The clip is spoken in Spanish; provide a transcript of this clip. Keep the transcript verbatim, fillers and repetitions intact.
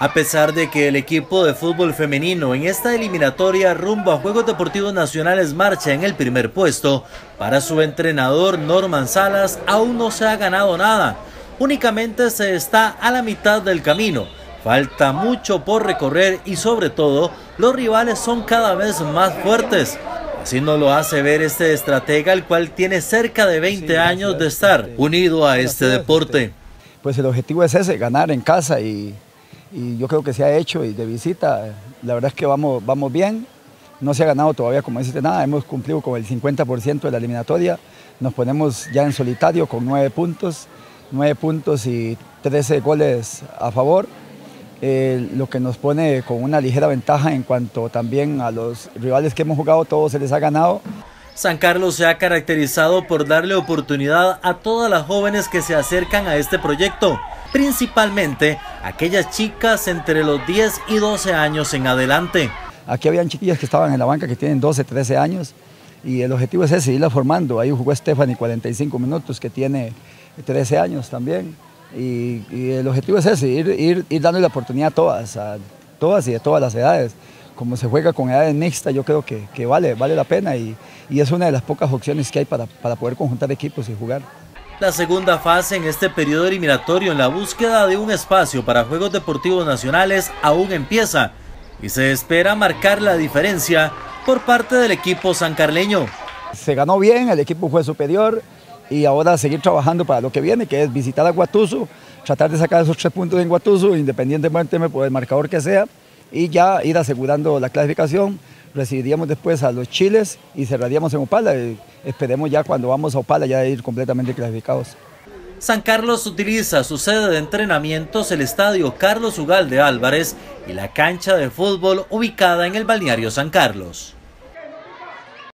A pesar de que el equipo de fútbol femenino en esta eliminatoria rumbo a Juegos Deportivos Nacionales marcha en el primer puesto, para su entrenador Norman Salas aún no se ha ganado nada. Únicamente se está a la mitad del camino. Falta mucho por recorrer y sobre todo los rivales son cada vez más fuertes. Así nos lo hace ver este estratega, el cual tiene cerca de veinte años de estar unido a este deporte. Pues el objetivo es ese, ganar en casa y... y yo creo que se ha hecho y de visita, la verdad es que vamos, vamos bien, no se ha ganado todavía como dice nada, hemos cumplido con el cincuenta por ciento de la eliminatoria, nos ponemos ya en solitario con nueve puntos, nueve puntos y trece goles a favor, eh, lo que nos pone con una ligera ventaja en cuanto también a los rivales que hemos jugado, todos se les ha ganado. San Carlos se ha caracterizado por darle oportunidad a todas las jóvenes que se acercan a este proyecto, principalmente aquellas chicas entre los diez y doce años en adelante. Aquí habían chiquillas que estaban en la banca que tienen doce, trece años y el objetivo es ese, seguirla formando. Ahí jugó Stephanie cuarenta y cinco minutos, que tiene trece años también, y, y el objetivo es ese, ir, ir, ir dando la oportunidad a todas, a todas y de todas las edades. Como se juega con edades mixtas, yo creo que, que vale, vale la pena y, y es una de las pocas opciones que hay para, para poder conjuntar equipos y jugar. La segunda fase en este periodo eliminatorio en la búsqueda de un espacio para Juegos Deportivos Nacionales aún empieza y se espera marcar la diferencia por parte del equipo sancarleño. Se ganó bien, el equipo fue superior y ahora seguir trabajando para lo que viene, que es visitar a Guatuso, tratar de sacar esos tres puntos en Guatuso, independientemente por el marcador que sea, y ya ir asegurando la clasificación. Recibiríamos después a los Chiles y cerraríamos en Opala. Y esperemos ya cuando vamos a Opala ya ir completamente clasificados. San Carlos utiliza su sede de entrenamientos, el estadio Carlos Ugalde Álvarez y la cancha de fútbol ubicada en el balneario San Carlos.